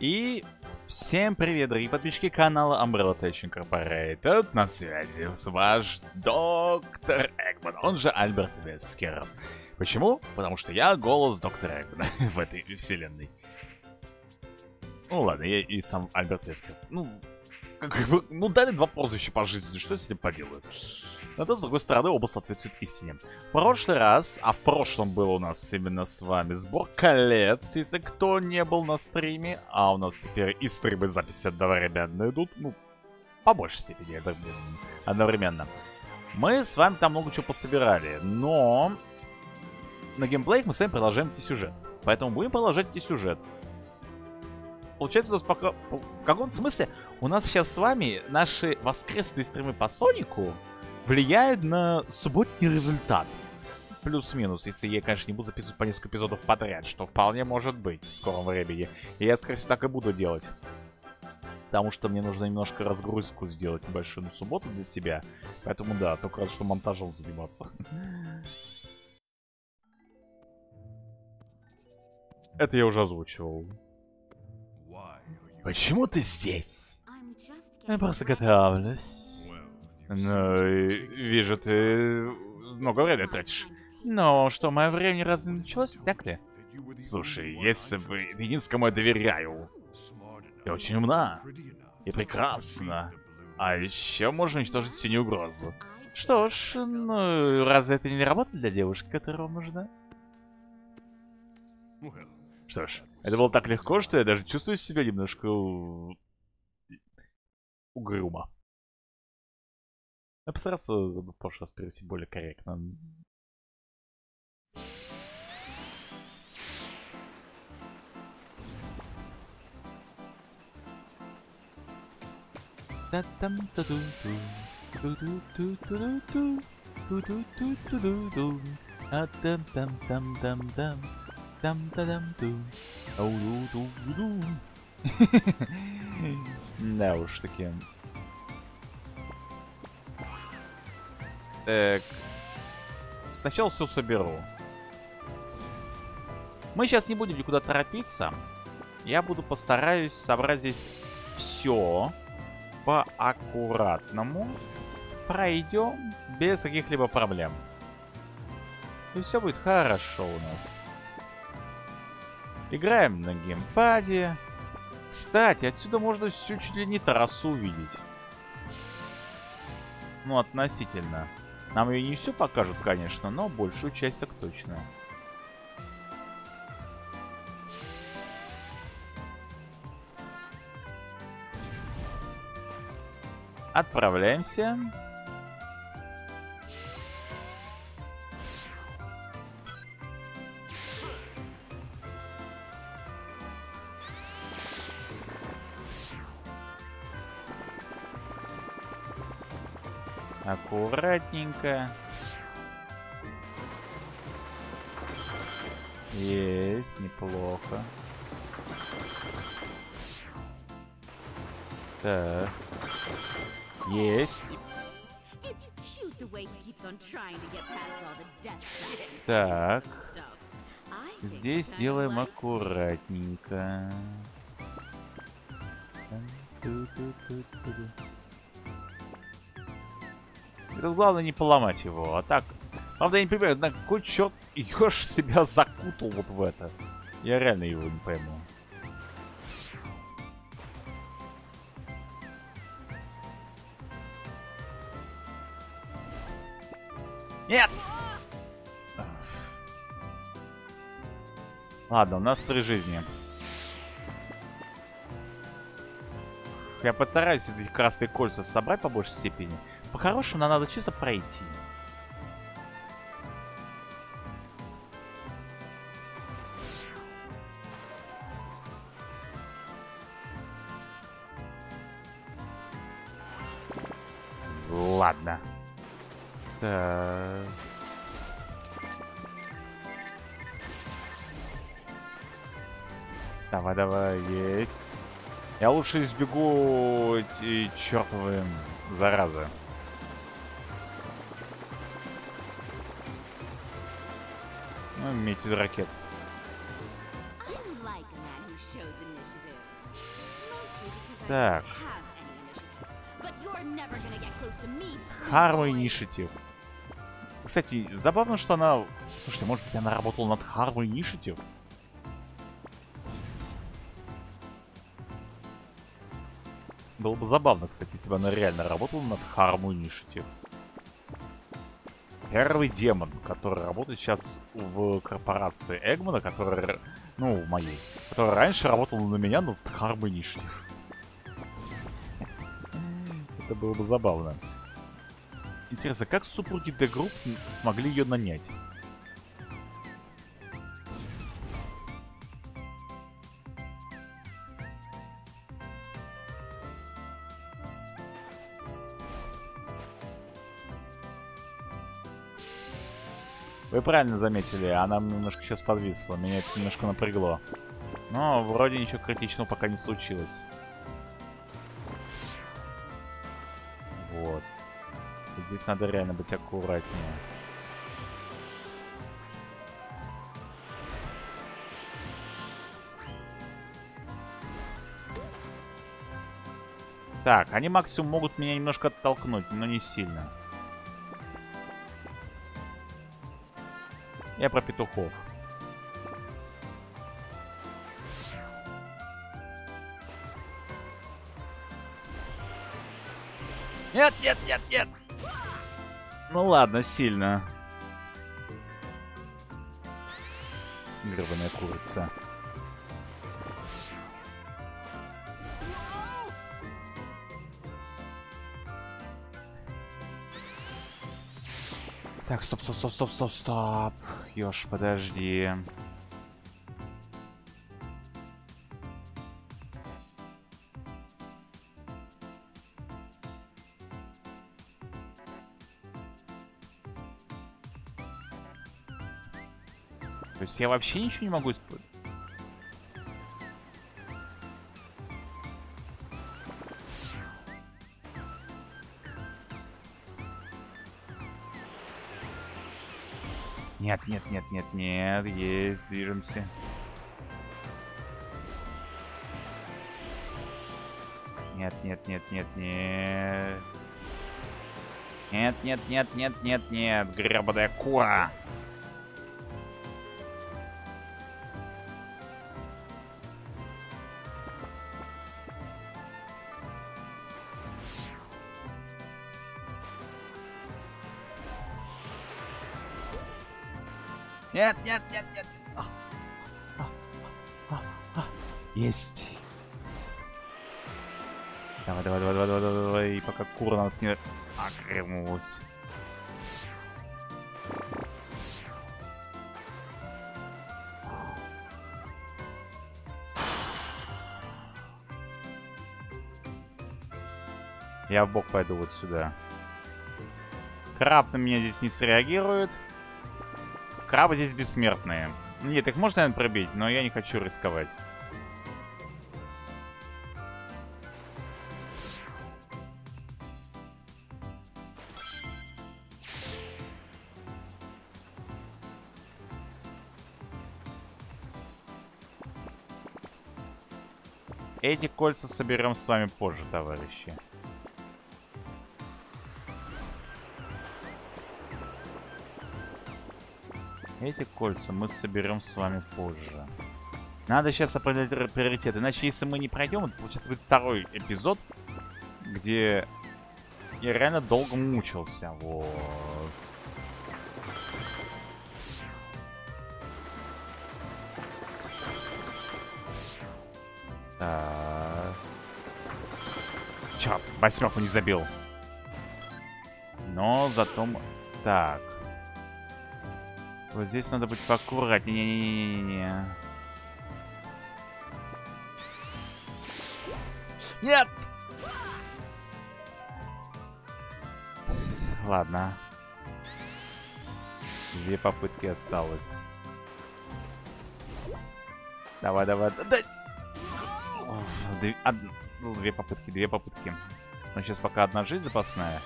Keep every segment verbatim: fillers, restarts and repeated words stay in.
И всем привет, дорогие подписчики канала Umbrella Tech Incorporated. На связи с ваш доктор Эгман, он же Альберт Вескер. Почему? Потому что я голос доктора Эгмана в этой вселенной. Ну ладно, я и сам Альберт Вескер. Ну, как бы, ну дали два прозвища по жизни, что я с этим поделаю? Но то, с другой стороны, оба соответствуют истине. В прошлый раз, а в прошлом был у нас именно с вами сбор колец, если кто не был на стриме. А у нас теперь и стримы, записи одновременно идут, ну, по большей степени одновременно. Мы с вами там много чего пособирали, но на геймплеях мы с вами продолжаем идти сюжет. Поэтому будем продолжать идти сюжет. Получается, у нас пока... В каком-то смысле у нас сейчас с вами наши воскресные стримы по Сонику влияют на субботний результат. Плюс-минус, если я, конечно, не буду записывать по несколько эпизодов подряд, что вполне может быть в скором времени. И я, скорее всего, так и буду делать. Потому что мне нужно немножко разгрузку сделать небольшую на субботу для себя. Поэтому да, только рад, что монтажом заниматься. Это я уже озвучивал. Почему ты здесь? Я просто готовлюсь. Ну, вижу, ты много времени тратишь. Но что, мое время разве не началось, так ли? Слушай, если бы... Ты единственное, кому я доверяю. Ты очень умна. И прекрасна. А еще можно уничтожить синюю угрозу. Что ж, ну, разве это не работа для девушки, которая вам нужна? Что ж, это было так легко, что я даже чувствую себя немножко... угрюмо. Я постарался в прошлый раз перевести более корректно. Да уж таки. Так. Сначала все соберу. Мы сейчас не будем никуда торопиться. Я буду постараюсь собрать здесь все по аккуратному. Пройдем без каких-либо проблем. И все будет хорошо у нас. Играем на геймпаде. Кстати, отсюда можно всю чуть ли не трассу увидеть. Ну, относительно. Нам ее не все покажут, конечно, но большую часть так точно. Отправляемся. Аккуратненько. Есть, неплохо. Так. Есть. Так. Здесь делаем аккуратненько. Тут главное не поломать его, а так... Правда, я не понимаю, на какой черт Ёж себя закутал вот в это? Я реально его не пойму. Нет! Ладно, у нас три жизни. Я постараюсь эти красные кольца собрать по большей степени. По-хорошему, нам надо чисто пройти. Ладно. Так. Давай, давай, есть. Я лучше избегу эти чертовы заразы. Ну, метит ракет. Так. Хару Initiative. Кстати, забавно, что она... Слушайте, может быть, она работала над Хару Initiative? Было бы забавно, кстати, если бы она реально работала над Хару Initiative. Первый демон, который работает сейчас в корпорации Эгмана, который... Ну, в моей. Который раньше работал на меня над Хару Initiative. Это было бы забавно. Интересно, как супруги Д Групп смогли ее нанять? Вы правильно заметили, она немножко сейчас подвисла. Меня это немножко напрягло. Но вроде ничего критичного пока не случилось. Вот. Здесь надо реально быть аккуратнее. Так, они максимум могут меня немножко оттолкнуть, но не сильно. Я про петухов. Нет, нет, нет, нет. Ну ладно, сильно. Гребаная курица. Так, стоп, стоп, стоп, стоп, стоп, стоп. Ёж, подожди. То есть я вообще ничего не могу использовать? Нет, нет, нет, нет, нет. Есть, движемся. Нет, нет, нет, нет, нет. Нет, нет, нет, нет, нет, нет. Гребаная кура. Нет, нет, нет, нет. А, а, а, а. Есть. Давай, давай, давай, давай, давай, давай. Пока кура нас не окрылась. Я в бок пойду вот сюда. Краб на меня здесь не среагирует. Крабы здесь бессмертные. Нет, их можно, наверное, пробить, но я не хочу рисковать. Эти кольца соберем с вами позже, товарищи. Эти кольца мы соберем с вами позже. Надо сейчас определить приоритеты. Иначе, если мы не пройдем, это получается будет второй эпизод, где я реально долго мучился. Вот. Так. Черт, восьмерку не забил. Но зато... Так. Вот здесь надо быть поаккуратнее. Не-не-не-не-не. Нет! Ладно. Две попытки осталось. Давай, давай. Да. Две, од... две попытки, две попытки. Но сейчас пока одна жизнь запасная.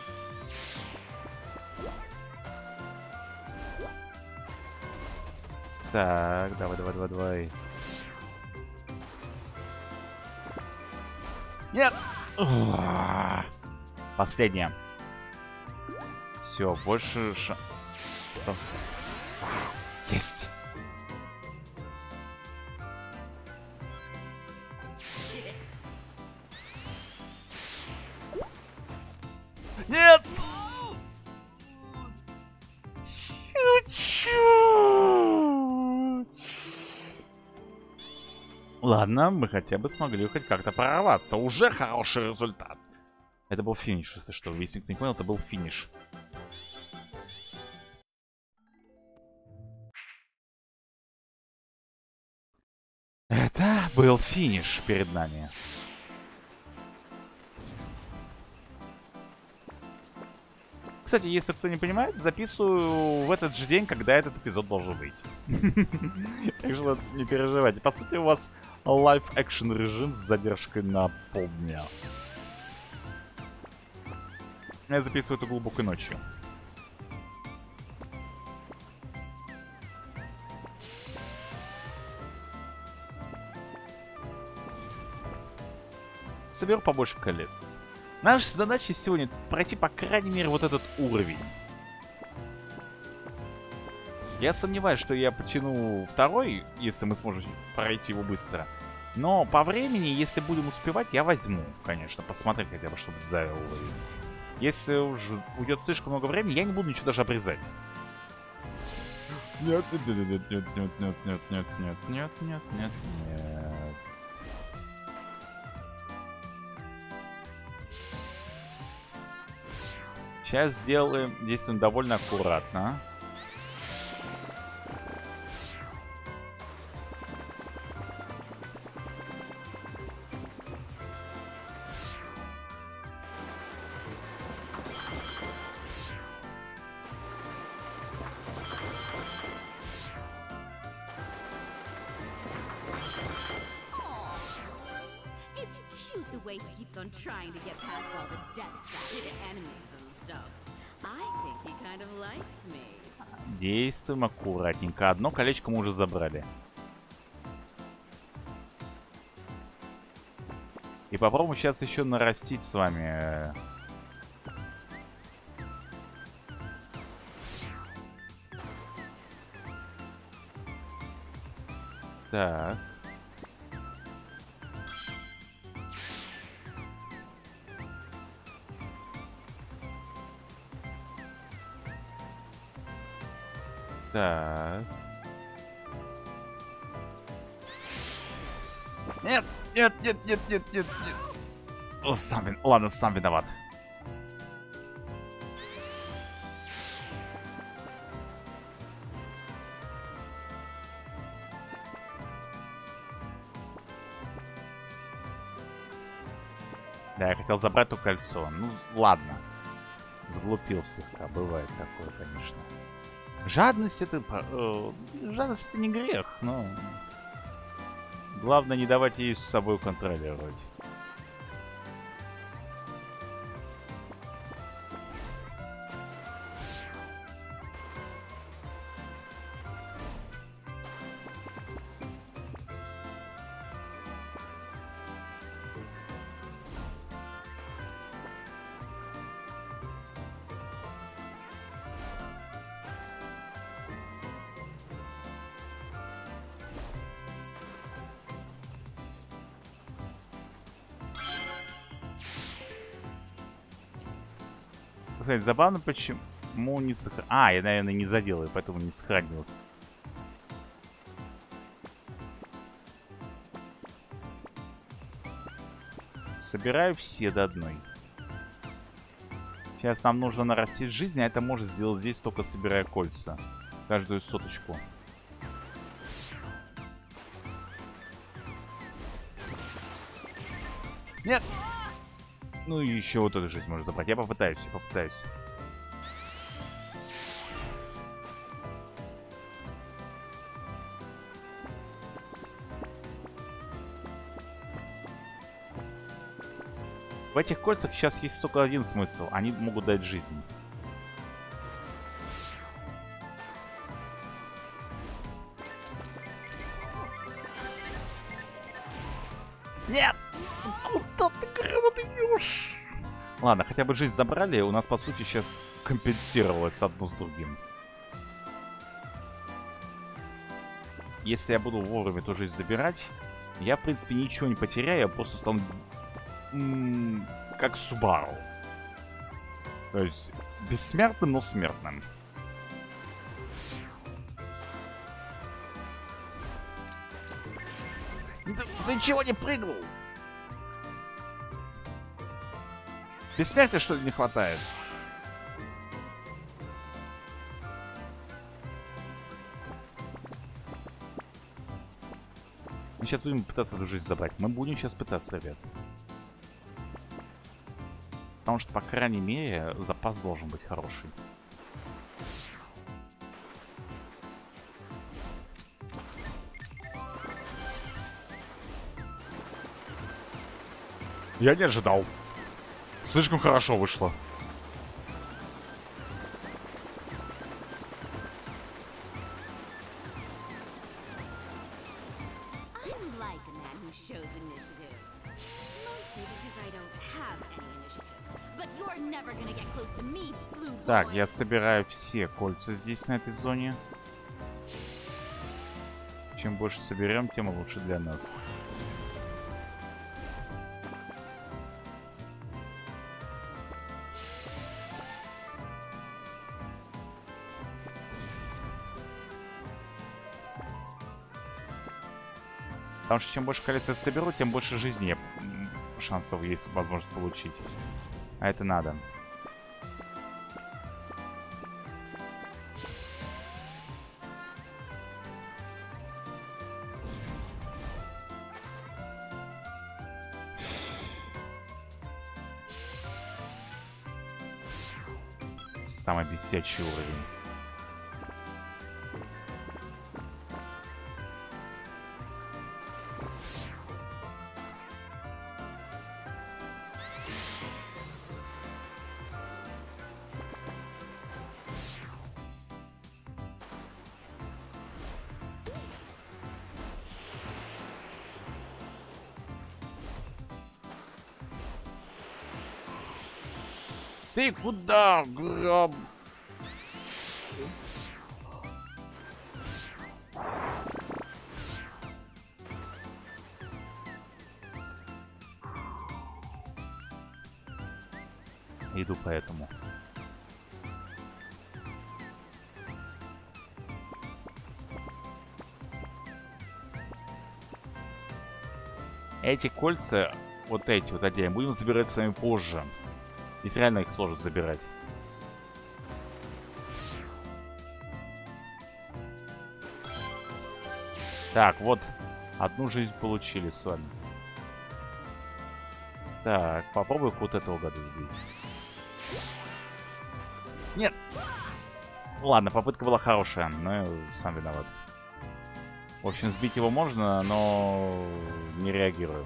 Так, давай, давай, давай, давай. Нет! Последняя. Все, больше... Ш... Стоп. Есть! Нет! Ладно, мы хотя бы смогли хоть как-то прорваться. Уже хороший результат. Это был финиш, если что. Если кто не понял, это был финиш. Это был финиш перед нами. Кстати, если кто не понимает, записываю в этот же день, когда этот эпизод должен быть. Так что не переживайте. По сути, у вас лайв-экшен режим с задержкой на полдня. Я записываю это глубокой ночью. Соберу побольше колец. Наша задача сегодня пройти, по крайней мере, вот этот уровень. Я сомневаюсь, что я потяну второй, если мы сможем пройти его быстро. Но по времени, если будем успевать, я возьму, конечно. Посмотреть хотя бы, чтобы за уровень. Если уже уйдет слишком много времени, я не буду ничего даже обрезать. Нет, нет, нет, нет, нет, нет, нет, нет, нет, нет, нет, нет, нет. Сейчас сделаем, действуем довольно аккуратно. Действуем аккуратненько. Одно колечко мы уже забрали. И попробуем сейчас еще нарастить с вами. Так. Так. Нет, нет, нет, нет, нет, нет, нет. О, сам вин... Ладно, сам виноват. Да, я хотел забрать то кольцо. Ну, ладно. Заглупил слегка. Бывает такое, конечно. Жадность это... Э, жадность это не грех, но... Главное не давать ей с собой контролировать. Кстати, забавно, почему не сохранился. А, я, наверное, не задел, и поэтому не сохранился. Собираю все до одной. Сейчас нам нужно нарастить жизнь, а это можно сделать здесь, только собирая кольца. Каждую соточку. Нет! Ну и еще вот эту жизнь можно забрать. Я попытаюсь, я попытаюсь. В этих кольцах сейчас есть только один смысл. Они могут дать жизнь. Нет! Куда ты, куда ты бьешь? Ладно, хотя бы жизнь забрали. У нас, по сути, сейчас компенсировалось одно с другим. Если я буду вовремя эту жизнь забирать, я, в принципе, ничего не потеряю. Я просто стану... М -м, как Субару. То есть, бессмертным, но смертным. Да, ты чего не прыгнул? Бессмертия, что ли, не хватает? Мы сейчас будем пытаться эту жизнь забрать. Мы будем сейчас пытаться, ребят. Потому что, по крайней мере, запас должен быть хороший. Я не ожидал. Слишком хорошо вышло. Так, я собираю все кольца здесь, на этой зоне. Чем больше соберем, тем лучше для нас. Потому что чем больше колец я соберу, тем больше жизни шансов есть возможность получить. А это надо. Самый бесячий уровень. Ты куда, граб? Иду поэтому. Эти кольца, вот эти вот отдельно, будем забирать с вами позже. Если реально их сложно забирать. Так, вот. Одну жизнь получили с вами. Так, попробуй вот этого года сбить. Нет. Ладно, попытка была хорошая, но я сам виноват. В общем, сбить его можно, но не реагирую.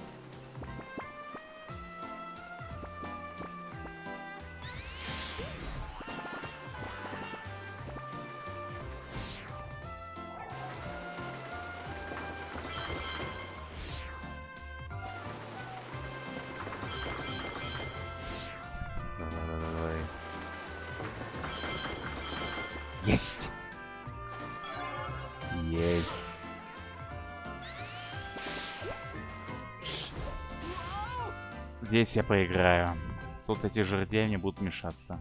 Есть! Есть! Здесь я проиграю. Тут эти жердяи будут мешаться.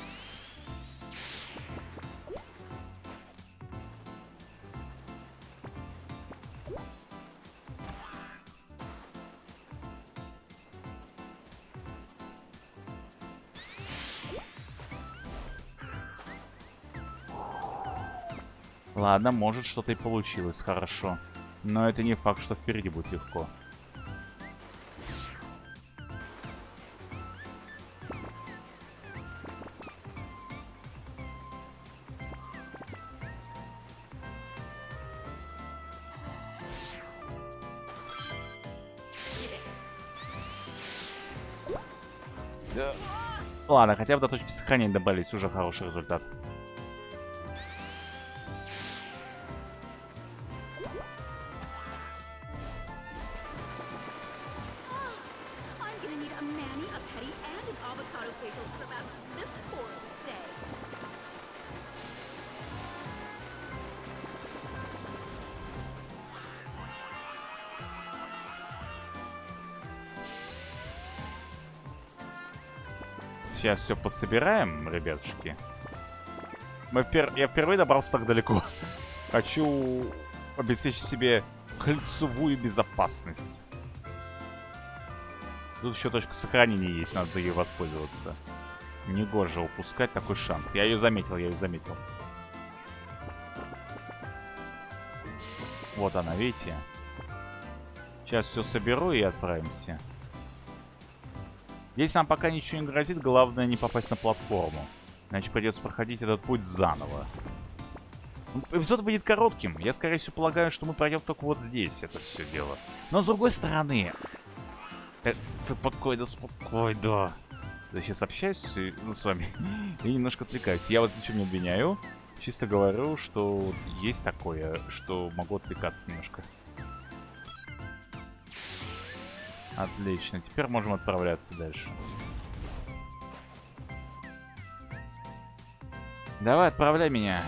Ладно, может что-то и получилось хорошо. Но это не факт, что впереди будет легко. Да. Ладно, хотя бы до точки сохранения добавились, уже хороший результат. Сейчас все пособираем, ребятушки. Мы впер... Я впервые добрался так далеко. Хочу обеспечить себе кольцевую безопасность. Тут еще точка сохранения есть, надо ей воспользоваться. Негоже упускать такой шанс. Я ее заметил, я ее заметил. Вот она, видите? Сейчас все соберу и отправимся. Здесь нам пока ничего не грозит, главное не попасть на платформу. Иначе придется проходить этот путь заново. Эпизод будет коротким. Я, скорее всего, полагаю, что мы пройдем только вот здесь это все дело. Но, с другой стороны... Э, спокойно, спокойно. Я сейчас общаюсь ну, с вами и немножко отвлекаюсь. Я вас ничем не обвиняю. Чисто говорю, что есть такое, что могу отвлекаться немножко. Отлично. Теперь можем отправляться дальше. Давай, отправляй меня.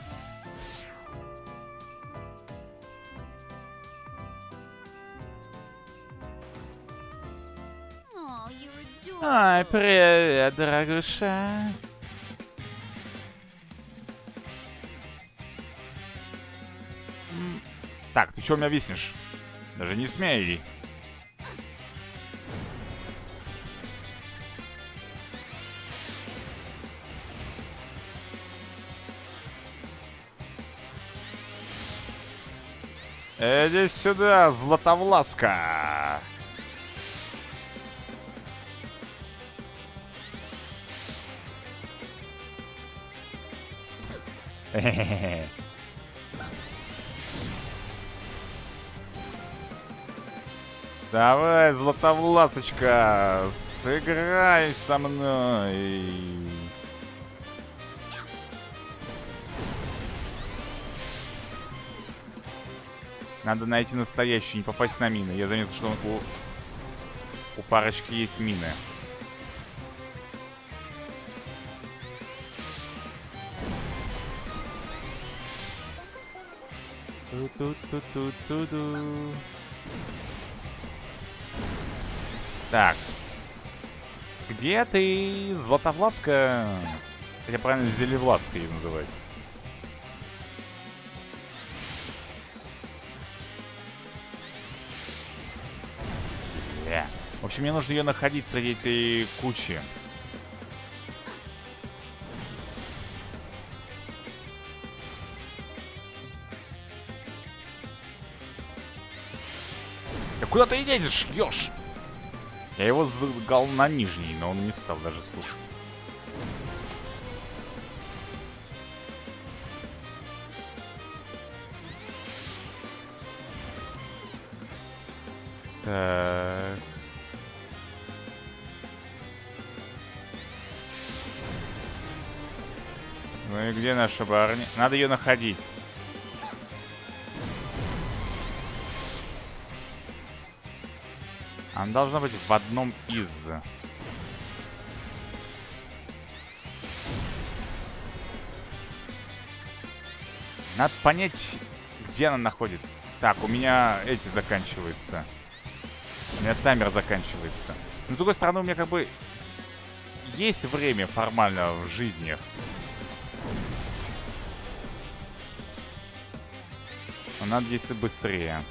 Ай, привет, дорогуша. Так, ты чё у меня виснешь? Даже не смей. Иди сюда, Златовласка. Хе-хе-хе. Давай, Златовласочка, сыграй со мной. Надо найти настоящую, не попасть на мины. Я заметил, что у, у парочки есть мины. Ту-ту-ту-ту-ту-ду. Так. Где ты, Златовласка? Хотя правильно Зелевласка ее называть. В общем, мне нужно ее находить среди этой кучи. Да куда ты едешь, ёж? Я его загал на нижний, но он не стал даже слушать. Так. Ну и где наша барыня? Надо ее находить. Она должна быть в одном из. Надо понять, где она находится. Так, у меня эти заканчиваются. У меня таймер заканчивается. Но с другой стороны, у меня как бы есть время формально в жизни. Но надо действовать быстрее.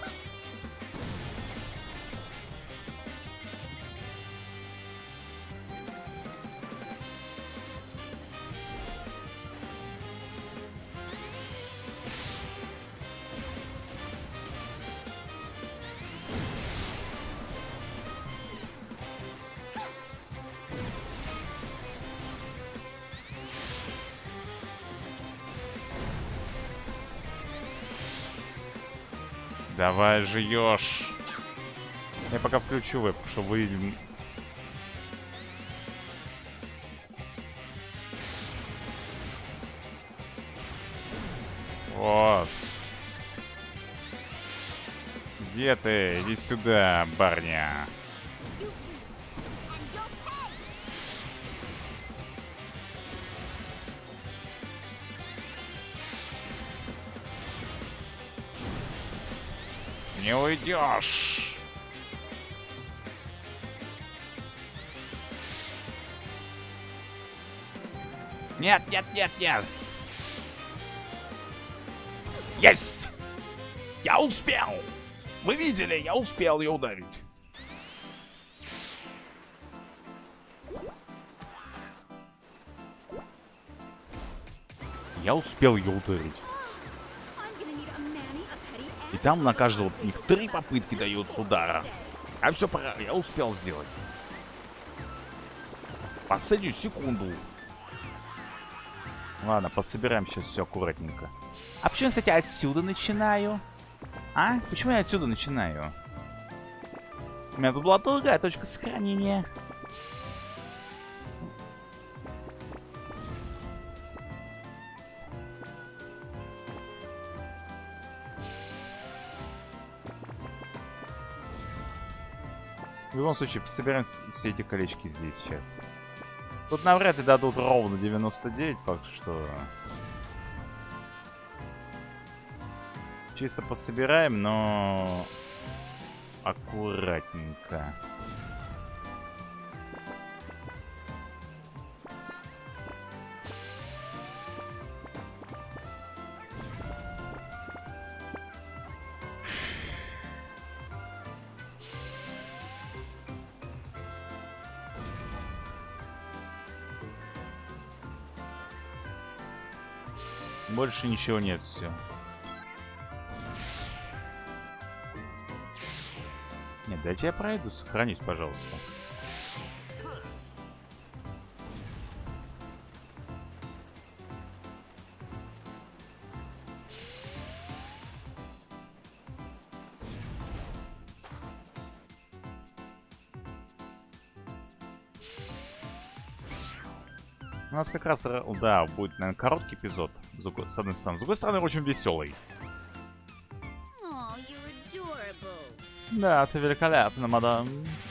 Давай же, ёж. Я пока включу веб, чтобы вы... Вот. Где ты? Иди сюда, барня. Не уйдешь. Нет, нет, нет, нет. Есть! Я успел! Вы видели, я успел ее ударить. Я успел ее ударить. И там на каждого них три попытки дается удара. А все пора, я успел сделать. Последнюю секунду. Ладно, пособираем сейчас все аккуратненько. А почему я, кстати, отсюда начинаю? А? Почему я отсюда начинаю? У меня тут была другая точка сохранения. В любом случае, пособираем все эти колечки здесь сейчас. Тут навряд ли дадут ровно девяносто девять, так что... Чисто пособираем, но... аккуратненько. Больше ничего нет, все. Нет, дайте я пройду, сохранись, пожалуйста. У нас как раз, да, будет, наверное, короткий эпизод, с одной стороны. С другой стороны, очень веселый. Да, ты великолепна, мадам.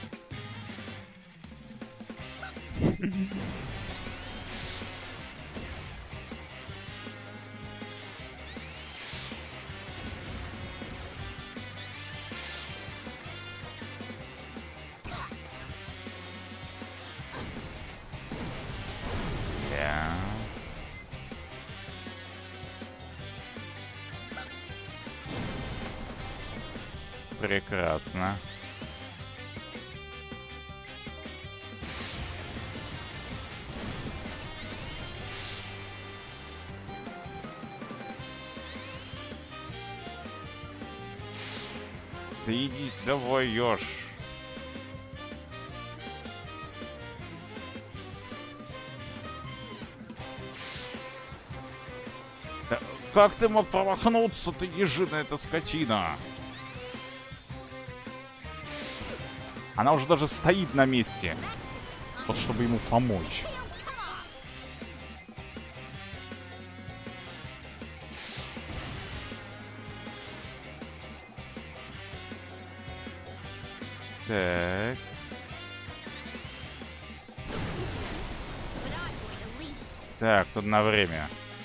Прекрасно. Ты иди, давай, ёж. Как ты мог промахнуться, ты ежиная эта скотина? Она уже даже стоит на месте. Вот чтобы ему помочь. Так. Так, тут на время.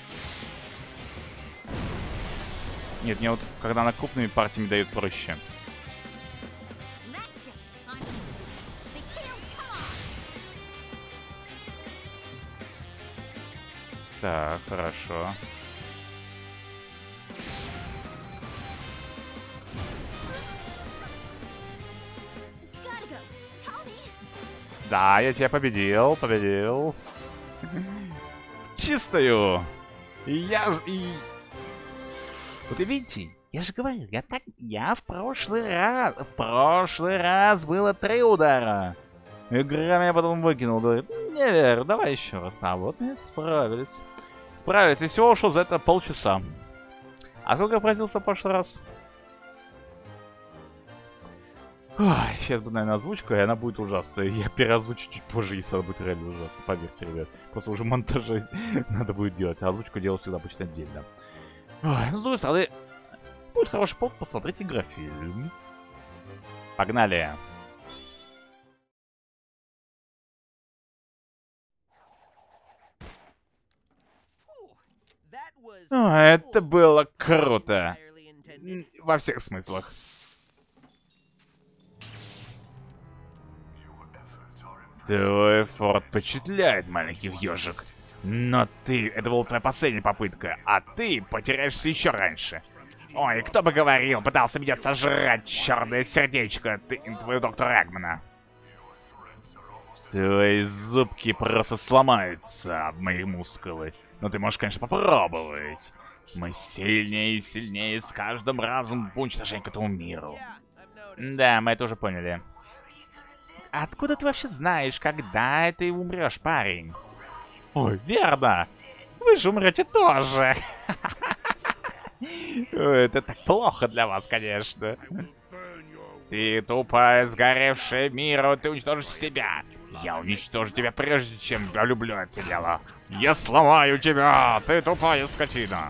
Нет, мне вот когда она крупными партиями дает проще. Так, хорошо. Да, я тебя победил, победил. Чистую. И я ж... И... Вот и видите, я же говорил, я так... Я в прошлый раз... В прошлый раз было три удара. Игра меня потом выкинул, говорит, не верю, давай еще раз. А вот нет, справились. Справились, и всего ушло за это полчаса. А сколько просился в прошлый раз? Ой, сейчас будет, наверное, озвучка, и она будет ужасная. Я переозвучу чуть позже, если она будет реально ужасная. Поверьте, ребят. Просто уже монтажи надо будет делать. А озвучку делать всегда обычно отдельно. Ой, ну, с другой стороны, будет хороший повод посмотреть игрофильм. Погнали. О, это было круто. Во всех смыслах. Твой форт впечатляет, маленький ежик. Но ты... Это была твоя последняя попытка, а ты потеряешься еще раньше. Ой, кто бы говорил, пытался меня сожрать, черное сердечко, ты, твою доктора Эгмана. Твои зубки просто сломаются об мои мускулы. Но ты можешь, конечно, попробовать. Мы сильнее и сильнее с каждым разом по уничтожению к этому миру. Да, мы это уже поняли. Откуда ты вообще знаешь, когда ты умрешь, парень? Ой, верно. Вы же умрете тоже. Это так плохо для вас, конечно. Ты тупая, сгоревшая миру, ты уничтожишь себя. Я уничтожу тебя прежде, чем я люблю это дело. Я сломаю тебя, ты тупая скотина.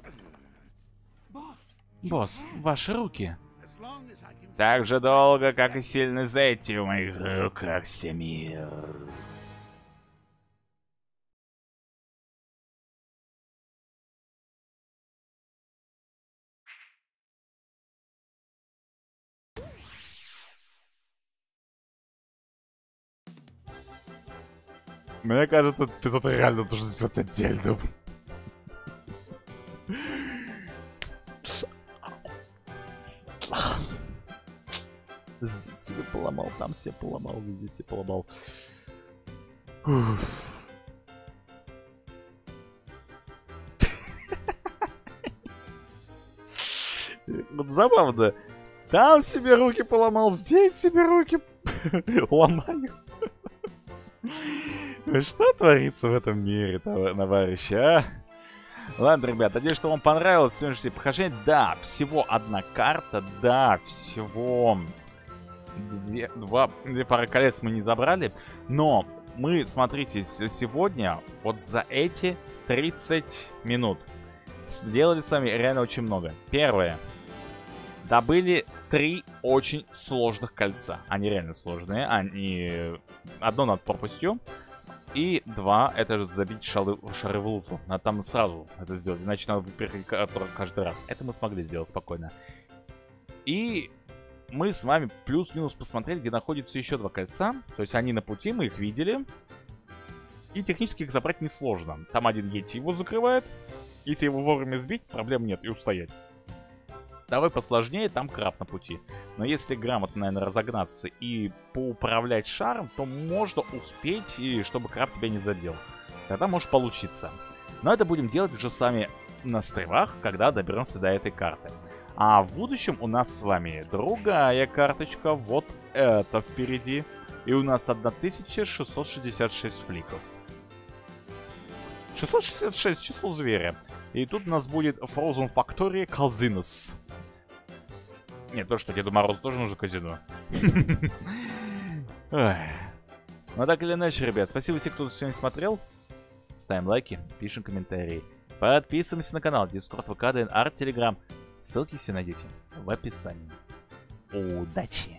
Босс, ваши руки. Так же долго, как и сильный Зетти в моих руках, Семир. Мне кажется, этот эпизод реально должен сделать отдельным. Здесь себе поломал, там себе поломал, везде себе поломал. Вот забавно. Там себе руки поломал, здесь себе руки ломаю. Что творится в этом мире, товарищи, а? Ладно, ребят, надеюсь, что вам понравилось сегодняшнее похождение. Да, всего одна карта, да, всего две, два, две пары колец мы не забрали. Но мы, смотрите, сегодня вот за эти тридцать минут сделали с вами реально очень много. Первое. Добыли три очень сложных кольца. Они реально сложные. Они... Одно над пропастью. И два, это же забить шары, шары в лузу. Надо там сразу это сделать. Иначе надо выпрыгивать каждый раз. Это мы смогли сделать спокойно. И мы с вами плюс-минус посмотрели, где находятся еще два кольца. То есть они на пути, мы их видели. И технически их забрать несложно. Там один Йети его закрывает. Если его вовремя сбить, проблем нет и устоять. Второй посложнее, там краб на пути. Но если грамотно, наверное, разогнаться и поуправлять шаром, то можно успеть, и чтобы краб тебя не задел. Тогда может получиться. Но это будем делать уже с вами на стримах, когда доберемся до этой карты. А в будущем у нас с вами другая карточка, вот это впереди. И у нас тысяча шестьсот шестьдесят шесть фликов. шестьсот шестьдесят шесть число зверя. И тут у нас будет Frozen Factory Casinos. Нет, то что, Деду Морозу тоже нужно казино. Ну так или иначе, ребят, спасибо всем, кто сегодня смотрел. Ставим лайки, пишем комментарии. Подписываемся на канал, Discord, ВК, ДНР, Telegram. Ссылки все найдете в описании. Удачи!